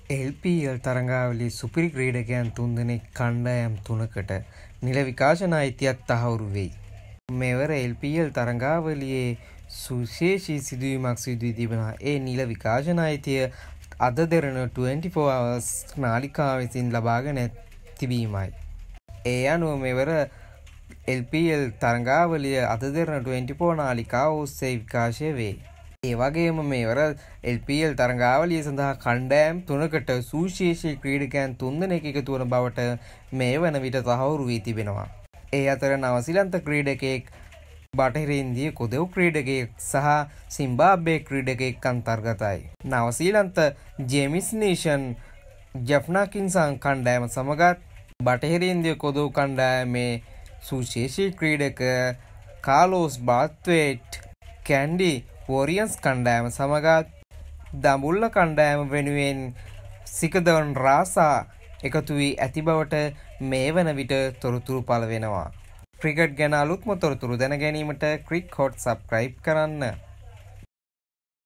LPL තරඟාවලියේ සුපිරි ක්‍රීඩකයන් 3 දෙනෙක් කණ්ඩායම් 3කට නිල විකාශන අයිතියක් තහවුරු වෙයි. මෙවර LPL තරඟාවලියේ සුවිශේෂී සිදුවීමක් සිදු වී තිබෙනවා. ඒ නිල විකාශන අයිතිය අද දෙරණ 24 hours නාලිකාව විසින් ලබාගෙන තිබීමයි. ඒ අනුව මෙවර LPL තරඟාවලිය අද දෙරණ 24 නාලිකාව ඔස්සේ විකාශය වේ. ඒ වගේම මෙවර LPL තරඟාවලිය සඳහා කණ්ඩායම් 3කට සුවිශේෂී ක්‍රීඩකයන් 3 දෙනෙක් එකතු වන බවට මේ වන විට තහවුරු වී තිබෙනවා. ඒ අතර නවසීලන්ත ක්‍රීඩකයෙක්, බටහිර ඉන්දිය කොදෙව් ක්‍රීඩකයෙක් සහ සිම්බාබ්වේ ක්‍රීඩකයෙක් අන්තර්ගතයි. නවසීලන්ත ජේමිස් නීෂන් ජෆ්නාකින්සන් කණ්ඩායම සමගත් බටහිර ඉන්දිය කොදෙව් කණ්ඩායමේ සුවිශේෂී ක්‍රීඩක කාලෝස් බාත්වේට් කැන්ඩි වොරියන්ස් කණ්ඩායම සමගත් දඹුල්ල කණ්ඩායම වෙනුවෙන් සිකදවන් රාසා එකතු වී ඇති බවට මේ වන විට තොරතුරු පළ වෙනවා. ක්‍රිකට් ගැන අලුත්ම තොරතුරු දැන ගැනීමට ක්‍රික් හොට් සබ්ස්ක්‍රයිබ් කරන්න.